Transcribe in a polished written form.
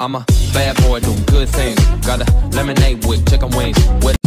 I'm a bad boy doing good things. Got a lemonade with chicken wings with